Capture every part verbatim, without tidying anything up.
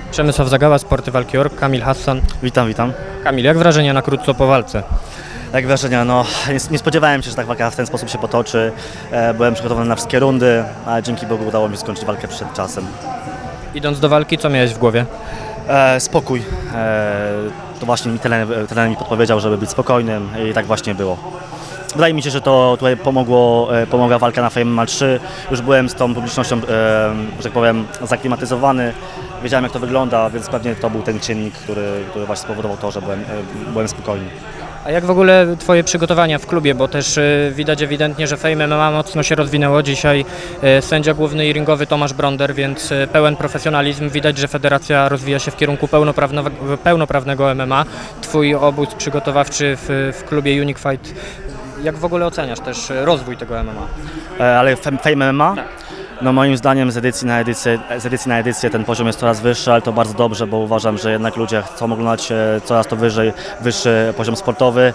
Przemysław Zagała, Sporty Walki Org, Kamil Hassan. Witam, witam. Kamil, jak wrażenia na krótko po walce? Jak wrażenia? No, nie, nie spodziewałem się, że tak walka w ten sposób się potoczy. E, byłem przygotowany na wszystkie rundy, ale dzięki Bogu udało mi się skończyć walkę przed czasem. Idąc do walki, co miałeś w głowie? E, spokój. E, to właśnie mi trener, trener mi podpowiedział, żeby być spokojnym i tak właśnie było. Wydaje mi się, że to tutaj pomogło, e, pomogła walka na Fame M M A trzy. Już byłem z tą publicznością, e, że tak powiem, zaklimatyzowany. Wiedziałem, jak to wygląda, więc pewnie to był ten czynnik, który, który właśnie spowodował to, że byłem, e, byłem spokojny. A jak w ogóle Twoje przygotowania w klubie, bo też y, widać ewidentnie, że Fame M M A mocno się rozwinęło. Dzisiaj y, sędzia główny i ringowy Tomasz Bronder, więc y, pełen profesjonalizm. Widać, że federacja rozwija się w kierunku pełnoprawnego, pełnoprawnego M M A. Twój obóz przygotowawczy w, w klubie Unique Fight. Jak w ogóle oceniasz też rozwój tego M M A? E, ale Fame M M A? Tak. No moim zdaniem z edycji, na edycję, z edycji na edycję ten poziom jest coraz wyższy, ale to bardzo dobrze, bo uważam, że jednak ludzie chcą oglądać coraz to wyżej, wyższy poziom sportowy.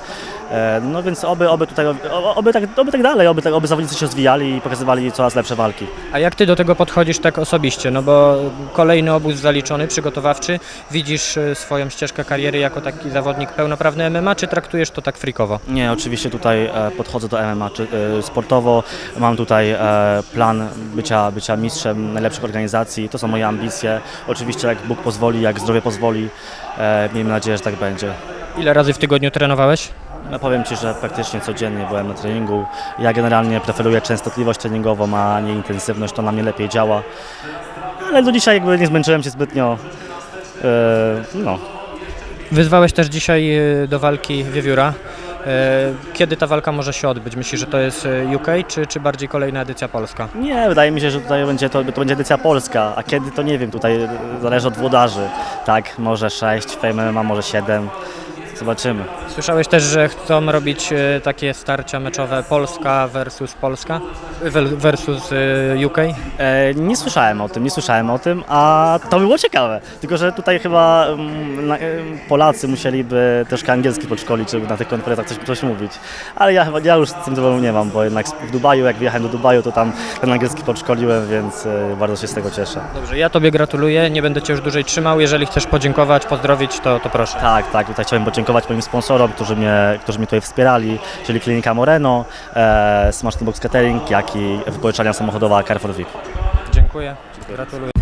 No więc oby, oby, tutaj, oby, tak, oby tak dalej, oby, oby zawodnicy się rozwijali i pokazywali coraz lepsze walki. A jak Ty do tego podchodzisz tak osobiście? No bo kolejny obóz zaliczony, przygotowawczy. Widzisz swoją ścieżkę kariery jako taki zawodnik pełnoprawny M M A, czy traktujesz to tak freakowo? Nie, oczywiście tutaj podchodzę do M M A czy, sportowo. Mam tutaj plan bycia, bycia mistrzem najlepszych organizacji. To są moje ambicje. Oczywiście jak Bóg pozwoli, jak zdrowie pozwoli, miejmy nadzieję, że tak będzie. Ile razy w tygodniu trenowałeś? No powiem Ci, że praktycznie codziennie byłem na treningu. Ja generalnie preferuję częstotliwość treningową, a nie intensywność, to na mnie lepiej działa. Ale do dzisiaj jakby nie zmęczyłem się zbytnio. Yy, no. Wyzwałeś też dzisiaj do walki Wiewióra. Kiedy ta walka może się odbyć? Myślisz, że to jest U K, czy, czy bardziej kolejna edycja polska? Nie, wydaje mi się, że tutaj będzie to, to będzie edycja polska, a kiedy to nie wiem, tutaj zależy od włodarzy. Tak, może sześć, Fame M M A może siedem. Zobaczymy. Słyszałeś też, że chcą robić takie starcia meczowe Polska versus Polska versus U K? E, nie słyszałem o tym, nie słyszałem o tym, a to by było ciekawe. Tylko że tutaj chyba um, Polacy musieliby troszkę angielski podszkolić, żeby na tych konferencjach coś, coś mówić. Ale ja chyba ja już z tym problemu nie mam, bo jednak w Dubaju, jak wyjechałem do Dubaju, to tam ten angielski podszkoliłem, więc e, bardzo się z tego cieszę. Dobrze, ja Tobie gratuluję, nie będę Cię już dłużej trzymał. Jeżeli chcesz podziękować, pozdrowić, to, to proszę. Tak, tak, tutaj chciałem podziękować moim sponsorom, którzy mnie, którzy mnie tutaj wspierali, czyli Klinika Moreno, e, Smaczny Box Catering, jak i wypożyczalnia samochodowa Carrefour V I P. Dziękuję, gratuluję.